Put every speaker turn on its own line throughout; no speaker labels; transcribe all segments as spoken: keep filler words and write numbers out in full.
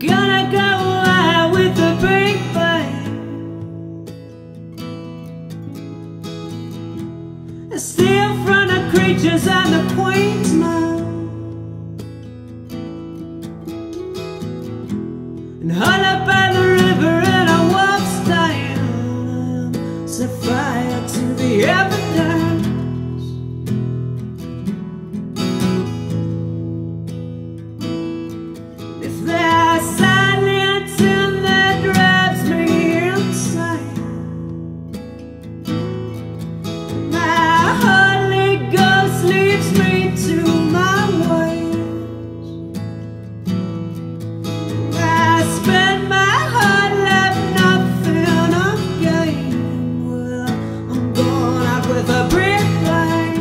gonna go out with a big bang and steal from the creatures and the queen's mouth, and huddle up by the river and I walks down, set fire to the evidence. If there's silence in that drives me insane, my Holy Ghost leads me to my ways. I spend my whole life nothing again. Well, I'm going out with a brick lane.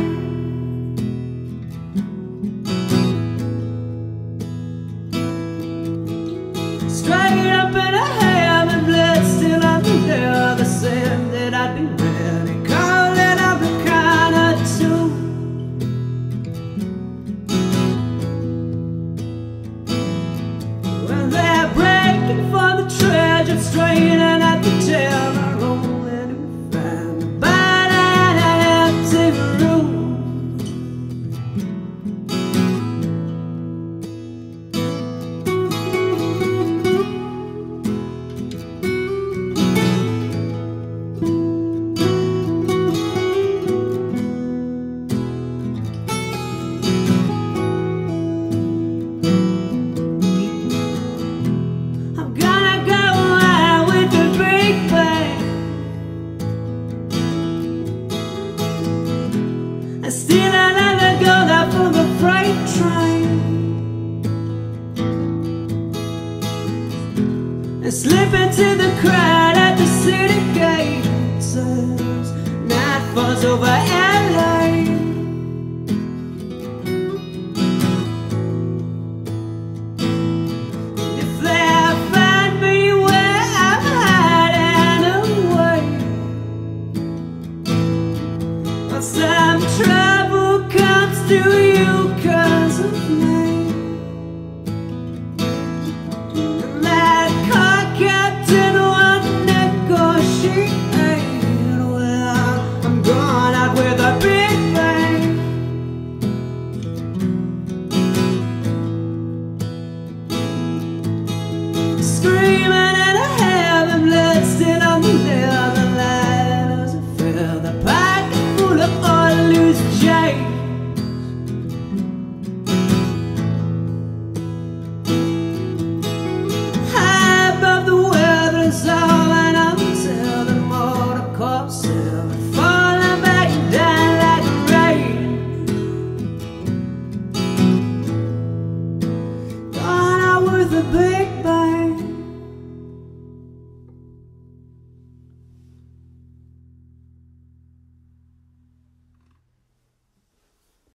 Straight up in a heaven, blood still on the air. The same that I'd be ready, call it up the kind of two. When they're breaking for the treasure, straining at the tail, they're rolling and find the body in an empty room. Still another go there for the freight train, and slip into the crowd at the city gates as night falls over L A. If they find me where I'm hiding away, or some trouble comes to you cause of me, and that car captain won't negotiate, well, I'm going out with a big bang. Screaming in a heaven, blood still on the leather, lighters, I fill the pocket full of all loose change.